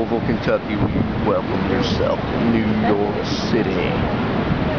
Louisville, Kentucky, will you welcome yourself to New York City?